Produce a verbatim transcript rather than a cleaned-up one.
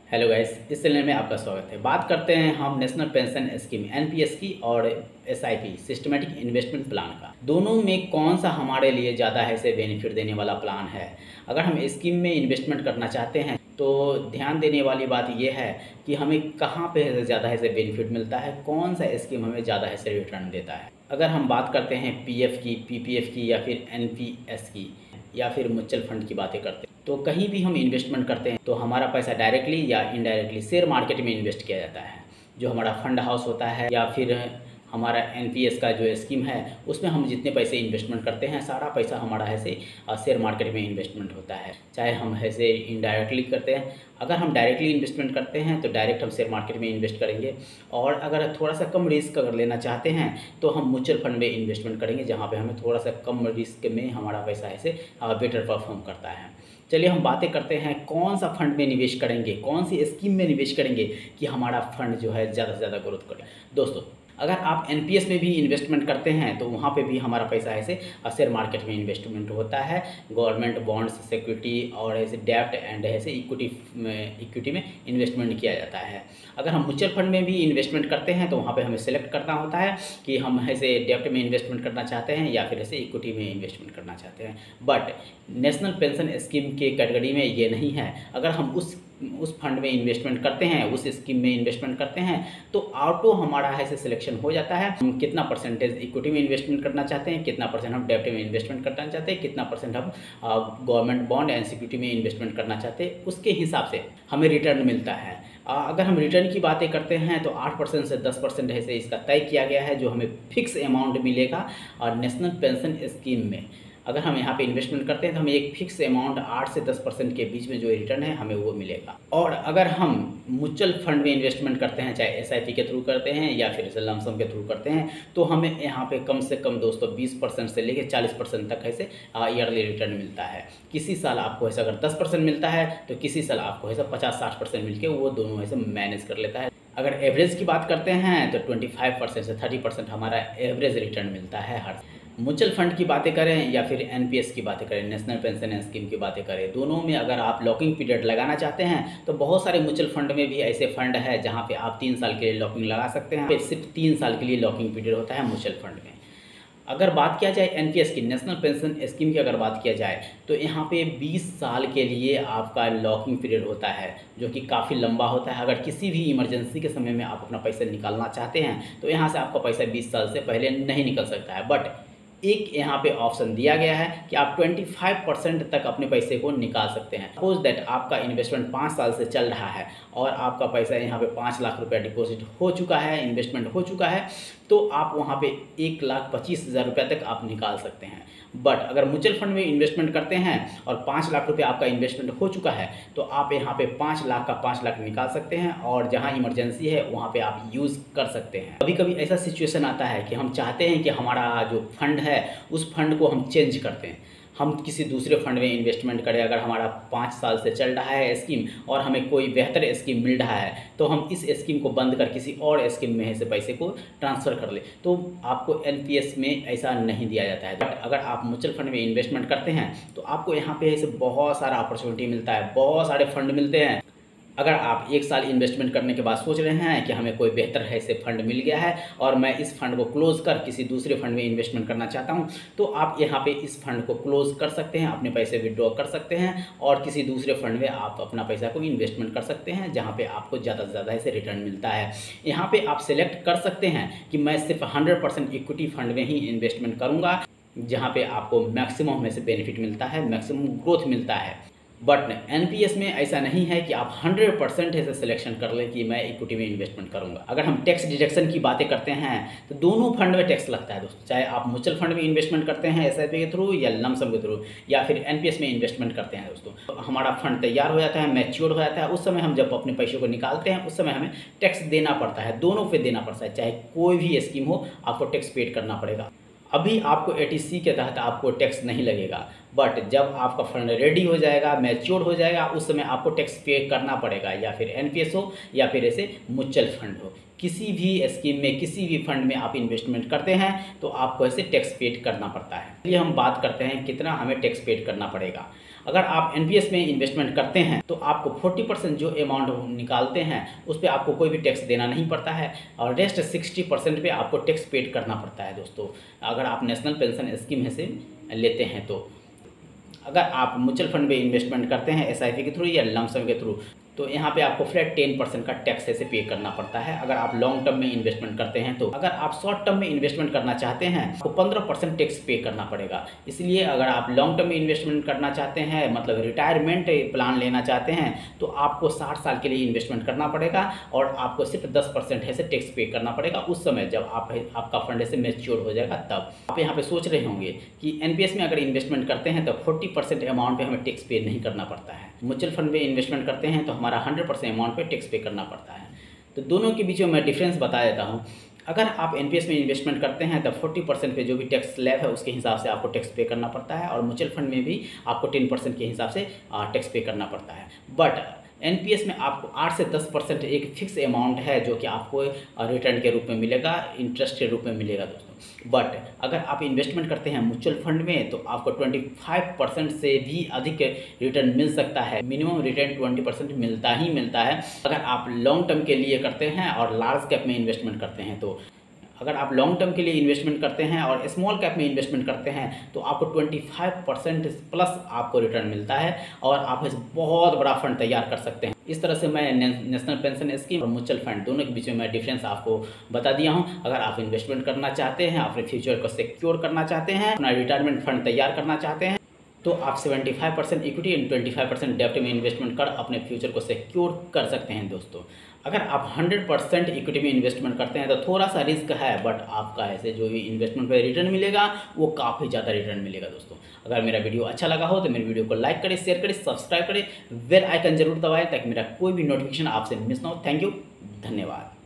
Hello guys, इस channel में आपका स्वागत है। बात करते हैं हम नेशनल पेंशन स्कीम एनपीएस की और एसआईपी सिस्टमेटिक इन्वेस्टमेंट प्लान का। दोनों में कौन सा हमारे लिए ज़्यादा है से बेनिफिट देने वाला प्लान है। अगर हम स्कीम में इन्वेस्टमेंट करना चाहते हैं तो ध्यान देने वाली बात यह है कि हमें कहाँ पे ज़्यादा है से बेनिफिट मिलता है, कौन सा स्कीम हमें ज़्यादा है से रिटर्न देता है। अगर हम बात करते हैं पीएफ की, पीपीएफ की या फिर एनपीएस की या फिर म्यूचुअल फंड की बातें करते हैं, तो कहीं भी हम इन्वेस्टमेंट करते हैं तो हमारा पैसा डायरेक्टली या इनडायरेक्टली शेयर मार्केट में इन्वेस्ट किया जाता है। जो हमारा फंड हाउस होता है या फिर हमारा एनपीएस का जो स्कीम है उसमें हम जितने पैसे इन्वेस्टमेंट करते हैं सारा पैसा हमारा है से शेयर मार्केट में इन्वेस्टमेंट होता है। चाहे हम ऐसे इनडायरेक्टली करते हैं, अगर हम डायरेक्टली इन्वेस्टमेंट करते हैं तो डायरेक्ट हम शेयर मार्केट में इन्वेस्ट करेंगे, और अगर थोड़ा सा कम रिस्क अगर लेना चाहते हैं तो हम म्यूचुअल फंड में इन्वेस्टमेंट करेंगे, जहाँ पे हमें थोड़ा सा कम रिस्क में हमारा पैसा ऐसे बेटर परफॉर्म करता है। चलिए हम बातें करते हैं कौन सा फंड में निवेश करेंगे, कौन सी स्कीम में निवेश करेंगे कि हमारा फंड जो है ज़्यादा से ज़्यादा ग्रोथ करे। दोस्तों, अगर आप एनपीएस में भी इन्वेस्टमेंट करते हैं तो वहाँ पे भी हमारा पैसा ऐसे शेयर मार्केट में इन्वेस्टमेंट होता है। गवर्नमेंट बॉन्ड्स, सिक्योरिटी और ऐसे डेब्ट एंड ऐसे इक्विटी इक्विटी में इन्वेस्टमेंट किया जाता है। अगर हम म्यूचुअल फंड में भी इन्वेस्टमेंट करते हैं तो वहाँ पे हमें सेलेक्ट करना होता है कि हम ऐसे डेब्ट में इन्वेस्टमेंट करना चाहते हैं या फिर ऐसे इक्विटी में इन्वेस्टमेंट करना चाहते हैं। बट नेशनल पेंशन स्कीम के कैटेगरी में ये नहीं है। अगर हम उस उस फंड में इन्वेस्टमेंट करते हैं, उस स्कीम में इन्वेस्टमेंट करते हैं तो ऑटो हमारा ऐसे सिलेक्शन हो जाता है। हम कितना परसेंटेज इक्विटी में इन्वेस्टमेंट करना चाहते हैं, कितना परसेंट हम डेब्ट में इन्वेस्टमेंट करना चाहते हैं, कितना परसेंट हम गवर्नमेंट बॉन्ड एंड सिक्योरिटी में इन्वेस्टमेंट करना चाहते हैं, उसके हिसाब से हमें रिटर्न मिलता है। अगर हम रिटर्न की बातें करते हैं तो आठ परसेंट से दस परसेंट ऐसे इसका तय किया गया है जो हमें फिक्स अमाउंट मिलेगा। और नेशनल पेंशन स्कीम में अगर हम यहाँ पे इन्वेस्टमेंट करते हैं तो हमें एक फिक्स अमाउंट आठ से दस परसेंट के बीच में जो रिटर्न है हमें वो मिलेगा। और अगर हम म्यूचुअल फंड में इन्वेस्टमेंट करते हैं, चाहे एसआईपी के थ्रू करते हैं या फिर लमसम के थ्रू करते हैं, तो हमें यहाँ पे कम से कम दोस्तों बीस परसेंट से लेकर चालीस परसेंट तक ऐसे ईयरली रिटर्न मिलता है। किसी साल आपको ऐसा अगर दस परसेंट मिलता है तो किसी साल आपको ऐसा पचास साठ परसेंट मिल के वो दोनों ऐसे मैनेज कर लेता है। अगर एवरेज की बात करते हैं तो पच्चीस परसेंट से तीस परसेंट हमारा एवरेज रिटर्न मिलता है हर। म्यूचुअल फंड की बातें करें या फिर एनपीएस की बातें करें, नेशनल पेंशन स्कीम की बातें करें, दोनों में अगर आप लॉकिंग पीरियड लगाना चाहते हैं तो बहुत सारे म्यूचुअल फंड में भी ऐसे फंड है जहां पे आप तीन साल के लिए लॉकिंग लगा सकते हैं। सिर्फ तीन साल के लिए लॉकिंग पीरियड होता है म्यूचुअल फंड में। अगर बात किया जाए एनपीएस की, नेशनल पेंशन स्कीम की अगर बात किया जाए तो यहाँ पे बीस साल के लिए आपका लॉकिंग पीरियड होता है जो कि काफ़ी लंबा होता है। अगर किसी भी इमरजेंसी के समय में आप अपना पैसा निकालना चाहते हैं तो यहाँ से आपका पैसा बीस साल से पहले नहीं निकल सकता है। बट एक यहाँ पे ऑप्शन दिया गया है कि आप पच्चीस परसेंट तक अपने पैसे को निकाल सकते हैं। सपोज दैट आपका इन्वेस्टमेंट पाँच साल से चल रहा है और आपका पैसा यहाँ पे पाँच लाख रुपया डिपॉजिट हो चुका है, इन्वेस्टमेंट हो चुका है, तो आप वहाँ पे एक लाख पच्चीस हज़ार रुपया तक आप निकाल सकते हैं। बट अगर म्यूचुअल फंड में इन्वेस्टमेंट करते हैं और पाँच लाख रुपया आपका इन्वेस्टमेंट हो चुका है तो आप यहाँ पे पाँच लाख का पाँच लाख निकाल सकते हैं और जहाँ इमरजेंसी है वहाँ पे आप यूज़ कर सकते हैं। कभी कभी ऐसा सिचुएशन आता है कि हम चाहते हैं कि हमारा जो फंड है उस फंड को हम चेंज करते हैं, हम किसी दूसरे फंड में इन्वेस्टमेंट करें। अगर हमारा पाँच साल से चल रहा है स्कीम और हमें कोई बेहतर स्कीम मिल रहा है तो हम इस स्कीम को बंद कर किसी और स्कीम में से पैसे को ट्रांसफ़र कर ले, तो आपको एनपीएस में ऐसा नहीं दिया जाता है। बट अगर आप म्यूचुअल फंड में इन्वेस्टमेंट करते हैं तो आपको यहाँ पे ऐसे बहुत सारा अपॉर्चुनिटी मिलता है, बहुत सारे फंड मिलते हैं। अगर आप एक साल इन्वेस्टमेंट करने के बाद सोच रहे हैं कि हमें कोई बेहतर है से फंड मिल गया है और मैं इस फंड को क्लोज़ कर किसी दूसरे फंड में इन्वेस्टमेंट करना चाहता हूं, तो आप यहां पे इस फंड को क्लोज़ कर सकते हैं, अपने पैसे विड्रॉ कर सकते हैं और किसी दूसरे फंड में आप अपना पैसा को इन्वेस्टमेंट कर सकते हैं जहां पे आपको ज़्यादा से ज़्यादा ऐसे रिटर्न मिलता है। यहाँ पर आप सेलेक्ट कर सकते हैं कि मैं सिर्फ हंड्रेड परसेंट इक्विटी फंड में ही इन्वेस्टमेंट करूँगा जहाँ पर आपको मैक्सिमम में से बेनिफिट मिलता है, मैक्सिमम ग्रोथ मिलता है। बट एनपीएस में ऐसा नहीं है कि आप हंड्रेड परसेंट ऐसे सिलेक्शन कर लें कि मैं इक्विटी में इन्वेस्टमेंट करूंगा। अगर हम टैक्स डिडक्शन की बातें करते हैं तो दोनों फंड में टैक्स लगता है दोस्तों, चाहे आप म्यूचुअल फंड में इन्वेस्टमेंट करते हैं एसआईपी के थ्रू या लमसम के थ्रू या फिर एनपीएस में इन्वेस्टमेंट करते हैं दोस्तों। तो हमारा फंड तैयार हो जाता है, मैच्योर हो जाता है, उस समय हम जब अपने पैसों को निकालते हैं उस समय हमें टैक्स देना पड़ता है, दोनों पे देना पड़ता है। चाहे कोई भी स्कीम हो आपको टैक्स पेड करना पड़ेगा। अभी आपको एटीसी के तहत आपको टैक्स नहीं लगेगा, बट जब आपका फंड रेडी हो जाएगा, मैच्योर हो जाएगा, उस समय आपको टैक्स पे करना पड़ेगा, या फिर एनपीएस हो या फिर ऐसे म्यूचुअल फंड हो। किसी भी स्कीम में, किसी भी फंड में आप इन्वेस्टमेंट करते हैं तो आपको ऐसे टैक्स पेड करना पड़ता है। चलिए हम बात करते हैं कितना हमें टैक्स पेड करना पड़ेगा। अगर आप एनपीएस में इन्वेस्टमेंट करते हैं तो आपको फोर्टी परसेंट जो अमाउंट निकालते हैं उस पर आपको कोई भी टैक्स देना नहीं पड़ता है और रेस्ट सिक्सटी परसेंट पे आपको टैक्स पेड करना पड़ता है दोस्तों, अगर आप नेशनल पेंशन स्कीम में से लेते हैं तो। अगर आप म्यूचुअल फंड में इन्वेस्टमेंट करते हैं एसआईपी के थ्रू या लमसम के थ्रू तो यहाँ पे आपको फ्लैट टेन परसेंट का टैक्स ऐसे पे करना पड़ता है। अगर आप लॉन्ग टर्म में इन्वेस्टमेंट करते हैं तो अगर आप शॉर्ट टर्म में इन्वेस्टमेंट करना चाहते हैं तो पंद्रह परसेंट टैक्स पे करना पड़ेगा। इसलिए अगर आप लॉन्ग टर्म में इन्वेस्टमेंट करना चाहते हैं, मतलब रिटायरमेंट प्लान लेना चाहते हैं, तो आपको साठ साल के लिए इन्वेस्टमेंट करना पड़ेगा और आपको सिर्फ दस परसेंट ऐसे टैक्स पे करना पड़ेगा उस समय जब आप आपका फंड ऐसे मैच्योर हो जाएगा तब। आप यहाँ पे सोच रहे होंगे कि एनपीएस में अगर इन्वेस्टमेंट करते हैं तो फोर्टी परसेंट अमाउंट पे हमें टैक्स पे नहीं करना पड़ता है, म्यूचुअल फंड में इन्वेस्टमेंट करते हैं तो हमारा हंड्रेड परसेंट अमाउंट पे टैक्स पे करना पड़ता है। तो दोनों के बीच में मैं डिफरेंस बता देता हूँ। अगर आप एनपीएस में इन्वेस्टमेंट करते हैं तो फोर्टी परसेंट पे जो भी टैक्स स्लैब है उसके हिसाब से आपको टैक्स पे करना पड़ता है और म्यूचुअल फंड में भी आपको टेन परसेंट के हिसाब से टैक्स पे करना पड़ता है। बट एनपीएस में आपको आठ से दस परसेंट एक फिक्स अमाउंट है जो कि आपको रिटर्न के रूप में मिलेगा, इंटरेस्ट के रूप में मिलेगा दोस्तों। बट अगर आप इन्वेस्टमेंट करते हैं म्यूचुअल फंड में तो आपको पच्चीस परसेंट से भी अधिक रिटर्न मिल सकता है, मिनिमम रिटर्न बीस परसेंट मिलता ही मिलता है अगर आप लॉन्ग टर्म के लिए करते हैं और लार्ज कैप में इन्वेस्टमेंट करते हैं तो। अगर आप लॉन्ग टर्म के लिए इन्वेस्टमेंट करते हैं और स्मॉल कैप में इन्वेस्टमेंट करते हैं तो आपको पच्चीस परसेंट प्लस आपको रिटर्न मिलता है और आप इस बहुत बड़ा फंड तैयार कर सकते हैं। इस तरह से मैं नेशनल पेंशन स्कीम और म्यूचुअल फंड दोनों के बीच में मैं डिफरेंस आपको बता दिया हूं। अगर आप इन्वेस्टमेंट करना चाहते हैं, अपने फ्यूचर को सिक्योर करना चाहते हैं, अपना रिटायरमेंट फंड तैयार करना चाहते हैं तो आप पचहत्तर परसेंट इक्विटी एंड पच्चीस परसेंट डेब्ट में इन्वेस्टमेंट कर अपने फ्यूचर को सिक्योर कर सकते हैं दोस्तों। अगर आप सौ परसेंट इक्विटी में इन्वेस्टमेंट करते हैं तो थोड़ा सा रिस्क है, बट आपका ऐसे जो भी इन्वेस्टमेंट पे रिटर्न मिलेगा वो काफ़ी ज़्यादा रिटर्न मिलेगा दोस्तों। अगर मेरा वीडियो अच्छा लगा हो तो मेरे वीडियो को लाइक करें, शेयर करें, सब्सक्राइब करें, बेल आइकन जरूर दबाएं ताकि मेरा कोई भी नोटिफिकेशन आपसे मिस ना हो। थैंक यू, धन्यवाद।